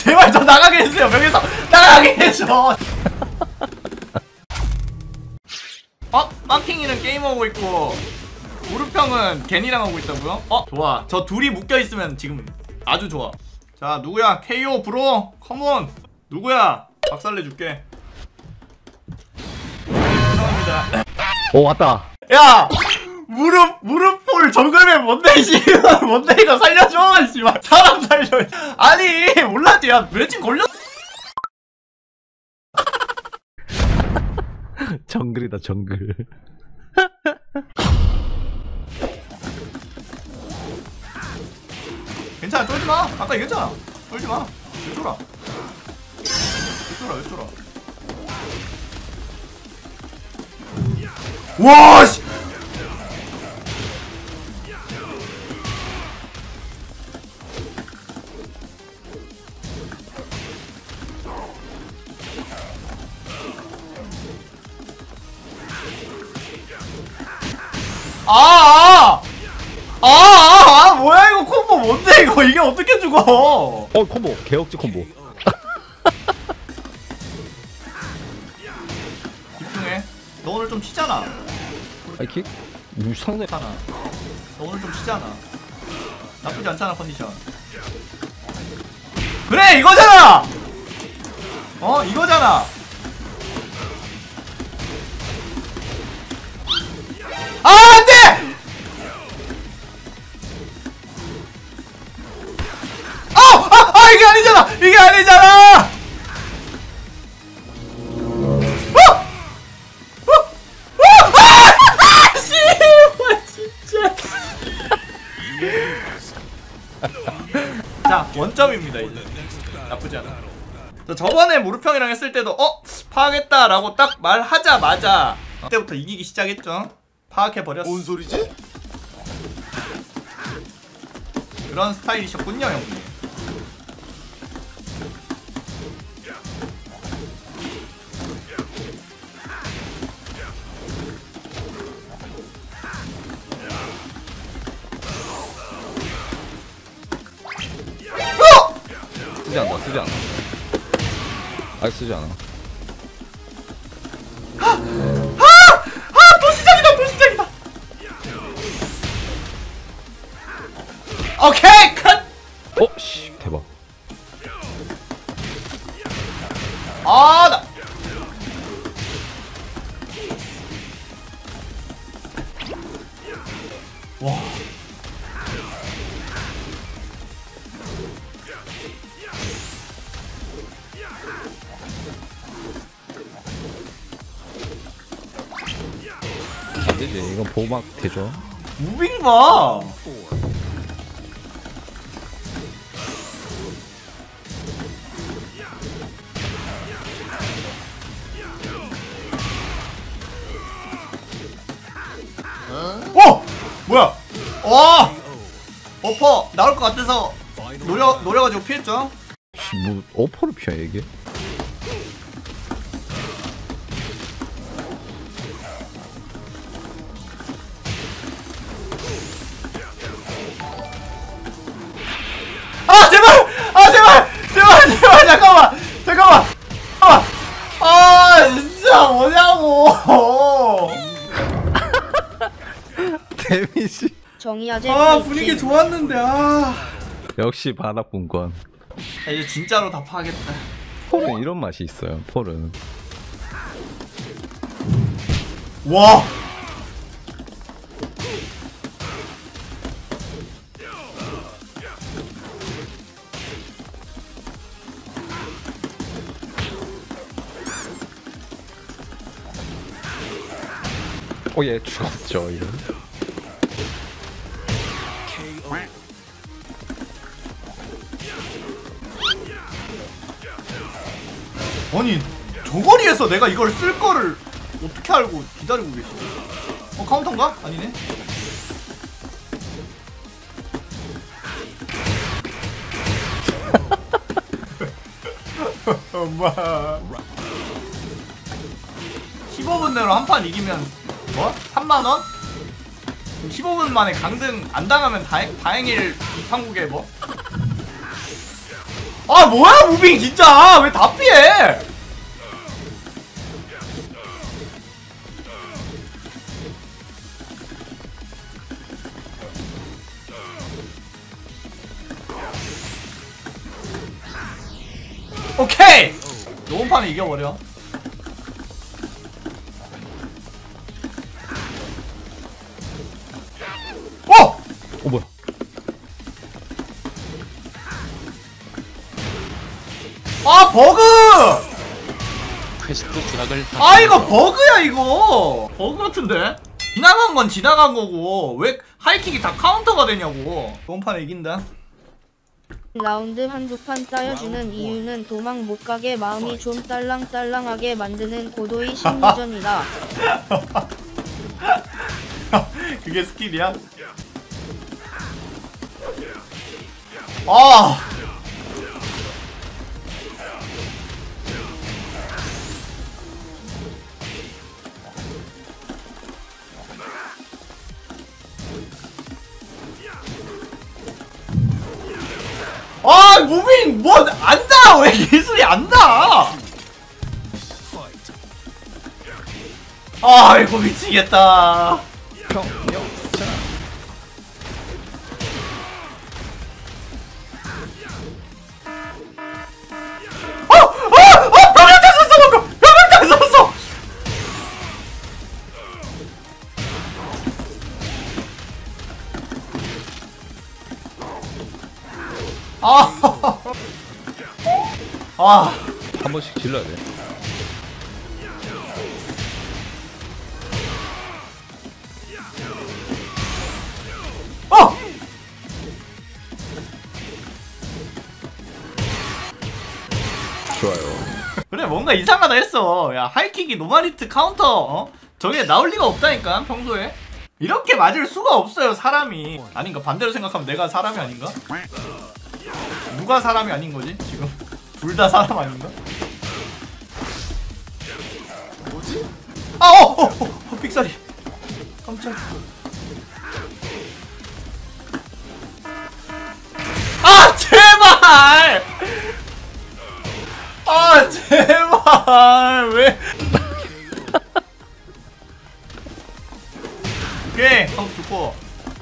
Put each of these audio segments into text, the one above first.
제발 저 나가게 해주세요. 여기서 나가게 해줘. 빵킹이는 게임하고 있고 우르평은 겐이랑 하고 있다고요? 좋아. 저 둘이 묶여있으면 지금 아주 좋아. 자 누구야? KO 브로 컴온. 누구야? 박살내줄게. 죄송합니다. 왔다. 야! 무릎볼 정글맨 뭔데 씨발. 뭔데 이거 살려줘 씨발. 사람 살려. 아니 몰랐지. 야 멸칭 걸렸. 정글이다 정글. 괜찮아 쫄지마. 아까 얘기했잖아. 쫄지마. 왜 쫄아? 왜 쫄아? 와 씨. 뭐야 이거 콤보 뭔데 이거. 이게 어떻게 죽어? 콤보 개억지 콤보. 집중해. 너 오늘 좀 치잖아. 하이킥? 상대 너 오늘 좀 치잖아. 나쁘지 않잖아 컨디션. 그래 이거잖아. 이거잖아. 안돼. 이게 아니잖아. 이게 아니잖아. 씨발 진짜. 자 원점입니다 이제. 나쁘지 않아. 저번에 무르평이랑 했을 때도 파악했다라고 딱 말하자마자 그때부터 이기기 시작했죠. 파악해버렸어. 뭔 소리지? 그런 스타일이셨군요 형님. 쓰지 않아. 아직 쓰지 않아. 또 시작이다. 오케이 컷. 씨 대박. 나 와. 안되지. 이건 보호막 되죠. 무빙 봐. 뭐야? 어퍼 나올 것 같아서 노려가지고 피했죠. 뭐 어퍼를 피해 이게? 제발 잠깐만. 진짜 뭐냐고. 데미지. 정의아재 분위기 좋았는데. 역시 바닥분권. 이제 진짜로 다 파겠다. 폴은 이런 맛이 있어요. 폴은. 와. 얘 죽었죠 이거. 아니 저거리에서 내가 이걸 쓸 거를 어떻게 알고 기다리고 계시지? 카운터인가? 아니네. 엄마 15분 내로 한 판 이기면 뭐? 3만원? 15분 만에 강등 안 당하면 다행일 이 판국에 뭐? 아 뭐야 무빙 진짜 왜 다 피해? 오케이! 요번 판에 이겨버려. 뭐야? 아 버그! 퀘스트 수락을 아 이거 버그야 이거. 버그 같은데? 지나간 건 지나간 거고 왜 하이킥이 다 카운터가 되냐고. 이번 판에 이긴다. 라운드 한두 판 따여주는 이유는 도망 못 가게 마음이 좀 딸랑딸랑하게 만드는 고도의 심리전이다. 그게 스킬이야? 아! 아 무빙 뭐 안다 왜 기술이 안다 아 이거 미치겠다 평영자. 병력장 썼어 방금 병력장 썼어 아 한 번씩 질러야 돼. 어! 좋아요. 그래 뭔가 이상하다 했어. 야 하이킥이 노마리트 카운터 어? 저게 나올 리가 없다니까 평소에. 이렇게 맞을 수가 없어요 사람이. 아닌가 반대로 생각하면 내가 사람이 아닌가? 누가 사람이 아닌 거지 지금? 둘 다 사람 아닌가? 뭐지? 삑사리. 깜짝. 아 제발! 아 제발 왜? 오케이 하고 죽고.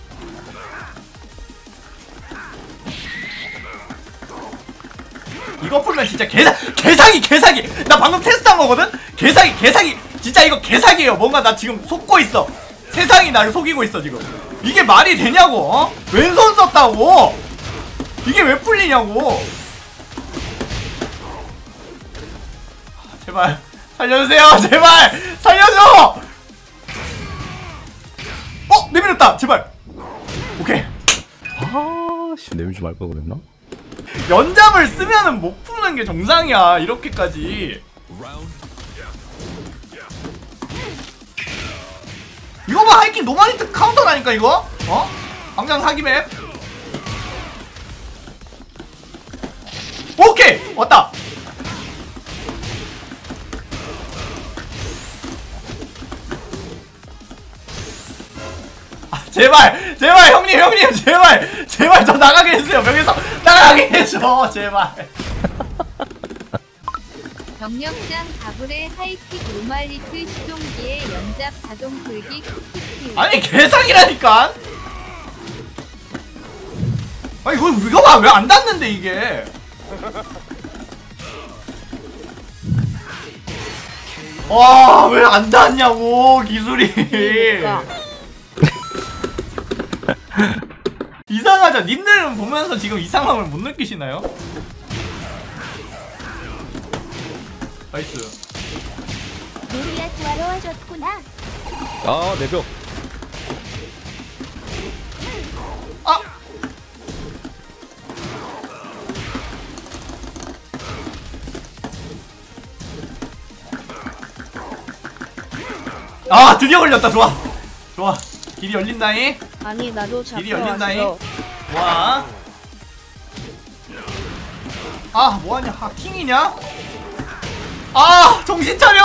이거 풀면 진짜 개사기 나 방금 테스트한 거거든? 개사기 진짜 이거 개사기예요. 뭔가 나 지금 속고 있어. 세상이 나를 속이고 있어 지금. 이게 말이 되냐고 어? 왼손 썼다고 이게 왜 풀리냐고. 제발 살려주세요 제발 살려줘. 내밀었다 제발. 오케이. 아씨 내밀지 말 걸 그랬나? 연잡을 쓰면은 못 푸는 게 정상이야 이렇게까지. 이거 봐 하이킹 노마리트 카운터라니까 이거. 어? 당장 사기 맵. 오케이 왔다. 제발 형님 제발 저 나가게 해주세요. 벽에서 나가게 해줘 제발. 병력장 가불의 하이킥 노말리트 시동기의 연잡 자동 돌기 쿠키키. 아니 개사기라니까. 아니 이거 봐 왜 안 닿는데 이게. 와 왜 안 닿냐고 기술이. 이상하죠? 님들은 보면서 지금 이상함을 못 느끼시나요? 나이스. 노리야 구하러 와줬구나. 아 내벽. 드디어 걸렸다. 좋아 길이 열린다잉. 아니 나도 길이 잡혀 열린다잉. 왔어. 좋아. 뭐하냐 하킹이냐? 정신 차려.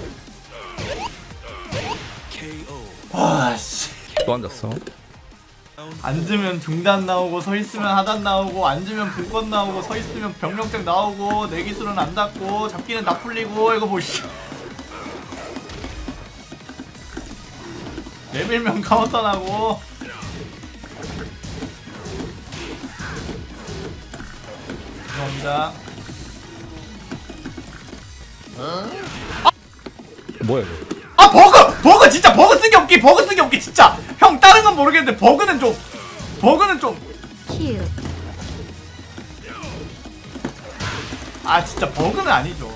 또 앉았어. 앉으면 중단 나오고 서있으면 하단 나오고 앉으면 분권 나오고 서있으면 병력장 나오고 내 기술은 안 닿고 잡기는 다 풀리고 이거 보시 내밀면 카운터 나고 죄송합니다. 뭐야 이거? 아 버그 진짜 버그 쓰기 없기 진짜 형 다른 건 모르겠는데 버그는 좀 킬. 아 진짜 버그는 아니죠.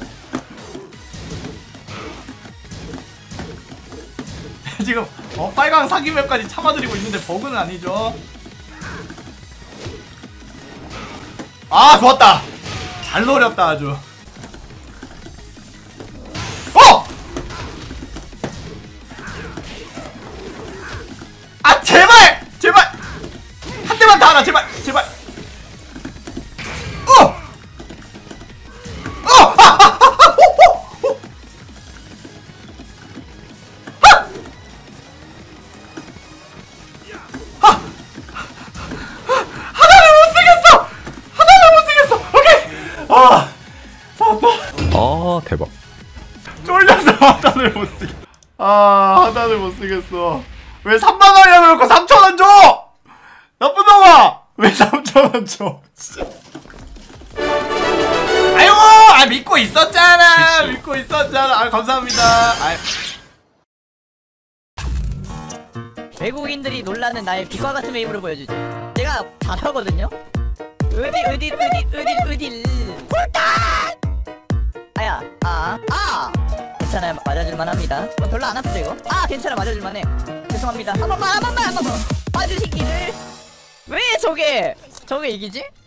지금 빨강 사기맵까지 참아드리고 있는데 버그는 아니죠. 아 좋았다. 잘 노렸다 아주. 아 제발 한 대만 다 하나 제발 아 대박. 쫄려서 하단을 못 쓰겠어. 아 하단을 못 쓰겠어. 왜 3만원이나 넣고 3천원 줘! 나쁜 놈아! 왜 3천원 줘? 진짜. 아이고! 아 믿고 있었잖아! 믿고 있었잖아! 아 감사합니다. 아. 외국인들이 놀라는 나의 비과 같은 웨이브를 보여주지. 내가 잘하거든요? 으딜 아야 괜찮아요. 맞아줄만 합니다. 별로 안 아프죠 이거? 괜찮아. 맞아줄만 해. 죄송합니다. 한 번만 봐주시기를. 왜 저게 이기지?